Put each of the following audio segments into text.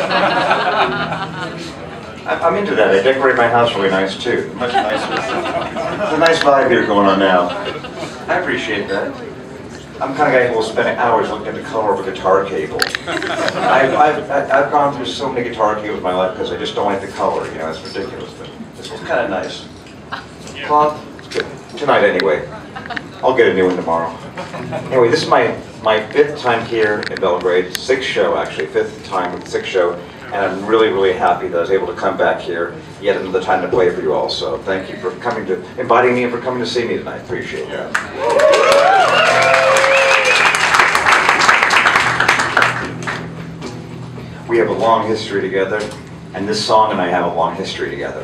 I'm into that. I decorate my house really nice too. Much nicer. There's a nice vibe here going on now. I appreciate that. I'm the kind of guy who will spend hours looking at the color of a guitar cable. I've gone through so many guitar cables in my life because I just don't like the color. You know, it's ridiculous. But this one's kind of nice. Cloth, tonight anyway. I'll get a new one tomorrow. Anyway, this is my 5th time here in Belgrade. 6th show actually, 5th time with 6th show. And I'm really, really happy that I was able to come back here yet another time to play for you all. So thank you for coming to, inviting me and for coming to see me tonight. Appreciate that. We have a long history together, and this song and I have a long history together.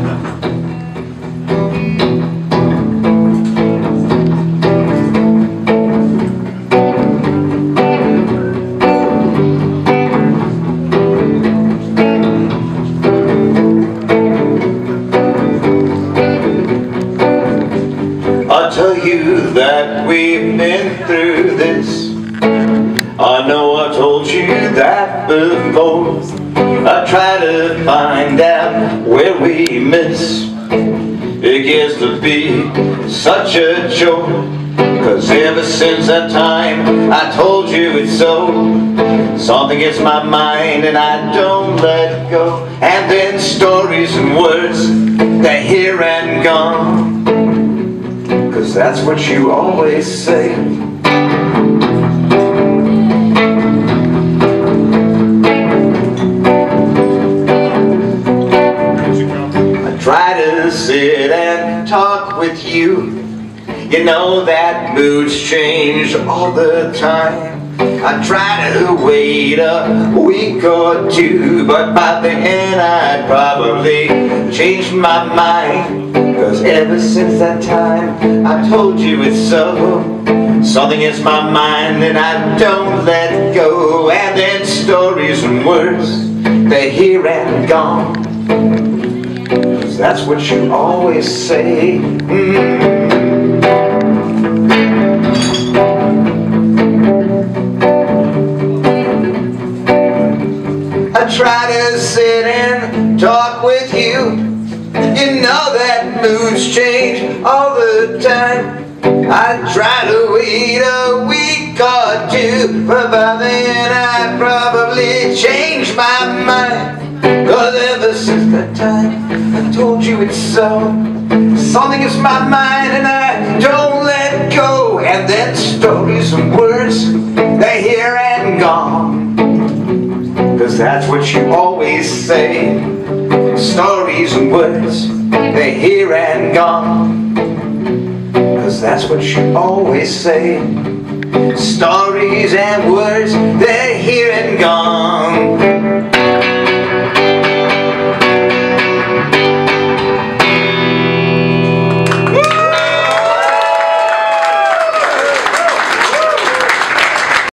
I'll tell you that we've been through this. I know I've told you that before. I try to find out where we miss. It gets to be such a chore, 'cause ever since that time I told you it's so, something gets my mind and I don't let go. And then stories and words, they're here and gone, 'cause that's what you always say. Try to sit and talk with you. You know that moods change all the time. I try to wait a week or two, but by the end I'd probably change my mind. 'Cause ever since that time I told you it's so, something hits my mind and I don't let go. And then stories and words, they're here and gone, that's what you always say. I try to sit and talk with you. You know that moods change all the time. I try to wait a week or two, but by then I probably change my mind. 'Cause ever since that time I told you it's so, something is my mind and I don't let go. And then stories and words, they're here and gone, 'cause that's what you always say. Stories and words, they're here and gone, 'cause that's what you always say. Stories and words, they're here and gone.